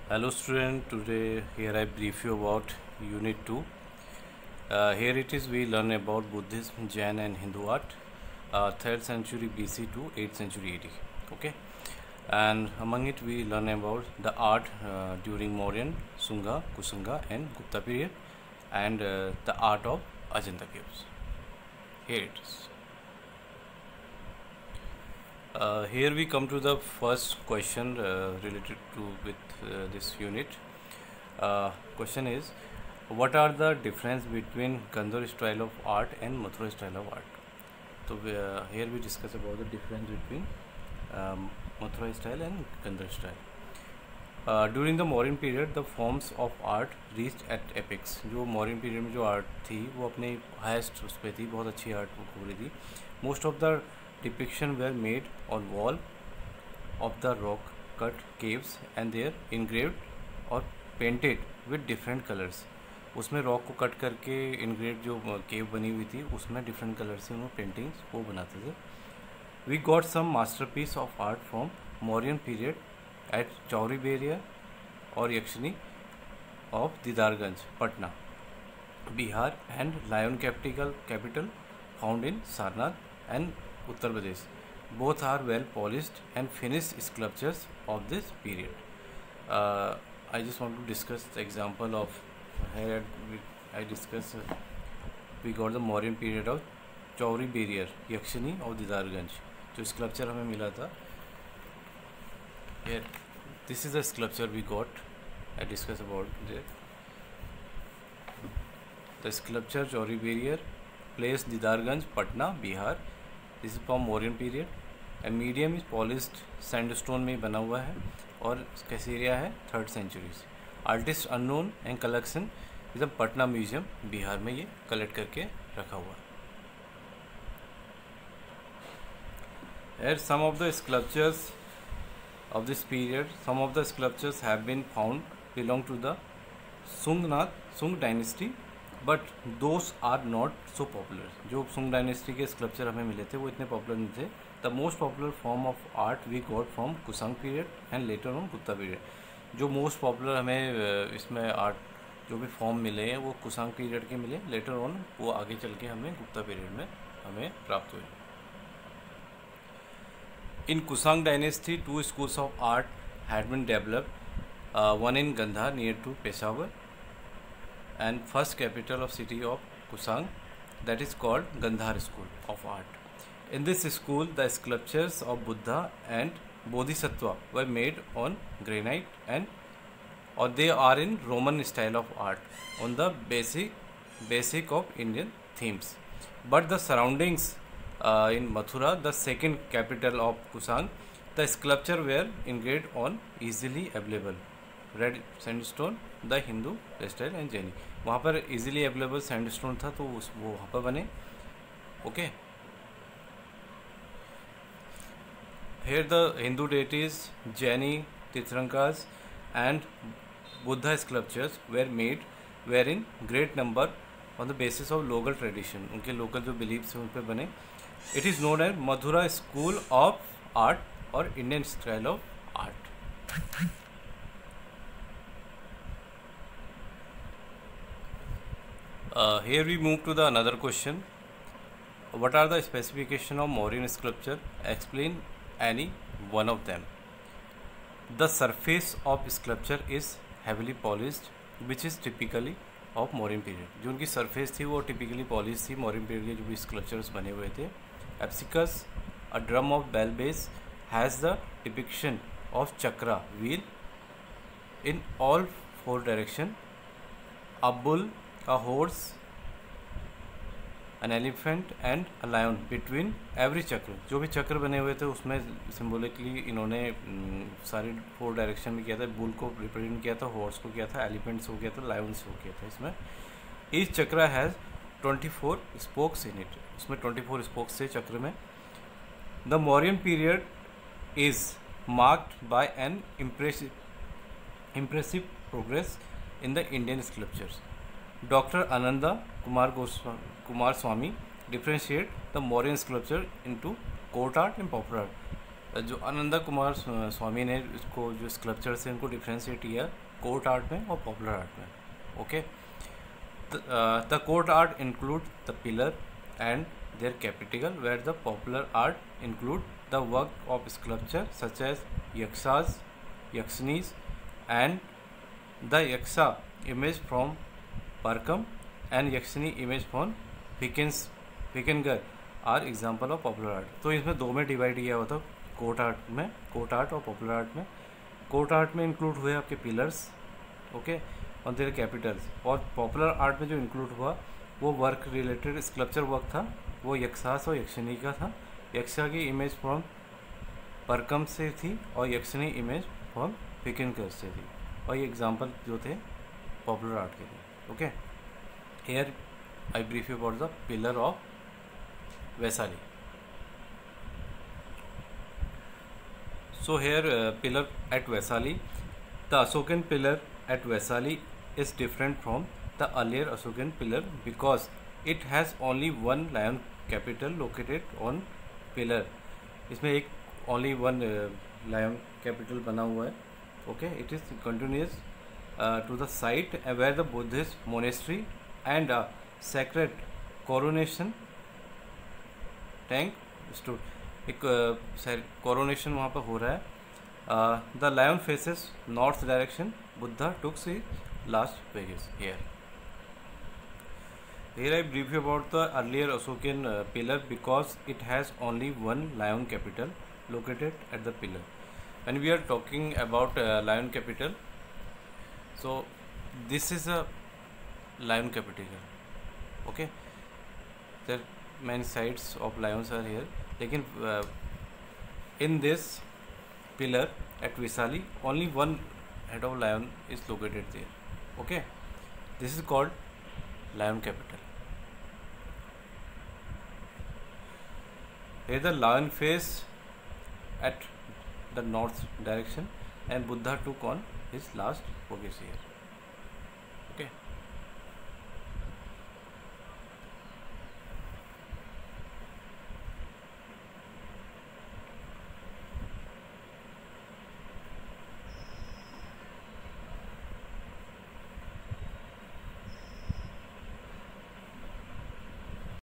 Hello student, today here I brief you about unit 2. Here it is we learn about Buddhism, Jain and Hindu art, 3rd century BC to 8th century AD. Okay, and among it we learn about the art during Mauryan, Sunga, Kusunga and Gupta period, and the art of Ajanta caves. Here it is. Here we come to the first question related to with this unit. Question is, what are the difference between Gandhar style of art and Mathura style of art? So here we discuss about the difference between Mathura style and Gandhar style. During the Mauryan period, the forms of art reached at apex. जो Mauryan period में जो art थी वो अपने highest उस पे थी, बहुत अच्छी art वो हो रही थी. Most of the depiction were made on wall of the rock cut caves and they are engraved or painted with different colors. उसमें रॉक को कट करके इनग्रेव जो केव बनी हुई थी उसमें डिफरेंट कलर से उन्होंने पेंटिंग्स वो बनाते थे. We got some masterpiece of art from Mauryan period at chauri bearer और yakshini of Didarganj Patna Bihar and lion capital found in Sarnath and Uttar Pradesh. Both are well polished and finished sculptures of this period. I just want to discuss the example of here. I discuss we got the Mauryan period of Chauri barrier, Yakshini of Didarganj. जो sculpture हमें मिला था. Here, this is the sculpture we got. I discuss about there. The sculpture Chauri barrier, place Didarganj, Patna, Bihar. This is from Mauryan period and medium is polished sandstone में बना हुआ है और कैसेरिया है 3rd सेंचुरी से. Artist unknown and collection is the Patna museum Bihar में ये collect करके रखा हुआ है. Here some of the sculptures of this period some of the sculptures have been found belong to the Sunga dynasty but those are not so popular. जो Sunga dynasty के sculpture हमें मिले थे वो इतने पॉपुलर नहीं थे. The most popular form of art we got from Kushan period and later on Gupta period. जो मोस्ट पॉपुलर हमें इसमें आर्ट जो भी फॉर्म मिले हैं वो कुसंग पीरियड के मिले. लेटर ऑन वो आगे चल के हमें गुप्ता पीरियड में हमें प्राप्त हुए. In Kushan dynasty 2 schools of art had been developed, one in Gandhara near to Peshawar and first capital of city of Kusang, that is called Gandhar School of Art. In this school, the sculptures of Buddha and Bodhisattva were made on granite or they are in Roman style of art on the basic of Indian themes. But the surroundings in Mathura, the second capital of Kusang, the sculpture were engraved on easily available red sandstone the Hindu style and Jaini. वहाँ पर easily available sandstone था तो वो वहाँ पर बने. Okay, here the Hindu deities Jaini tirthankars and Buddha sculptures were in great number on the basis of local tradition. उनके local जो बिलीव्स हैं उन पर बने. It is known as Mathura school of art और Indian style of art. Here we move to the another question. What are the specification of Mauryan sculpture? Explain any one of them. The surface of sculpture is heavily polished, which is typically of Mauryan period. जो उनकी surface थी वो typically polished थी. Mauryan period के जो भी sculptures बने हुए थे. Apsicus, a drum of bell base, has the depiction of chakra wheel in all 4 direction. A bull, a horse, an elephant and a lion between every चक्र. जो भी चक्र बने हुए थे उसमें सिम्बोलिकली इन्होंने सारे 4 डायरेक्शन में किया था. बुल को रिप्रेजेंट किया था, हॉर्स को किया था, एलिफेंट्स को किया था, लायंस को किया था. इसमें ईच चक्र हैज़ 24 स्पोक्स इन इट. उसमें 24 स्पोक्स थे चक्र में. The Mauryan period is marked by an impressive progress in the Indian sculptures. Dr. Ananda Kumar Swamy differentiate the Mauryan sculpture into court art and popular art. जो आनंदा कुमार स्वामी ने इसको जो sculpture से इनको डिफ्रेंशिएट किया कोर्ट आर्ट में और पॉपुलर आर्ट में. Okay, the court art include the pillar and their capital, where the popular art include the work of sculpture such as yakshas, yakshanis, and the yaksha image from Parkam and yakshani image from Vikingar are example of popular art. तो इसमें दो में divide किया हुआ था court art में, court art और popular art में. कोर्ट आर्ट में इंक्लूड हुए आपके पिलर्स, ओके, और देयर कैपिटल्स. और पॉपुलर आर्ट में जो इंक्लूड हुआ वो वर्क रिलेटेड स्कल्पचर वर्क था, वो यक्षास और यक्षिणी का था. यक्षा की इमेज फ्रॉम परकम से थी और यक्षिणी इमेज फ्रॉम विकिनकर से थी. और ये एग्जांपल जो थे पॉपुलर आर्ट के थे. Okay, here I brief you about the pillar of Vaishali. So here pillar at Vaishali, the Ashokan pillar at Vaishali is different from the earlier Ashokan pillar because it has only one lion capital located on pillar. इसमें एक only one lion capital बना हुआ है. Okay, it is continuous to the site where the Buddhist monastery and a sacred coronation tank stood. एक coronation वहाँ पर हो रहा है. The lion faces north direction. Buddha took his last vacation here. Here I brief you about the earlier Ashokan pillar because it has only one lion capital located at the pillar. When we are talking about lion capital, so this is a lion capital. Okay, there many sides of lions are here. लेकिन in this pillar at Vaishali, only one head of lion is located there. Okay, this is called lion capital. Here the lion face at the north direction and Buddha took on his last focus here.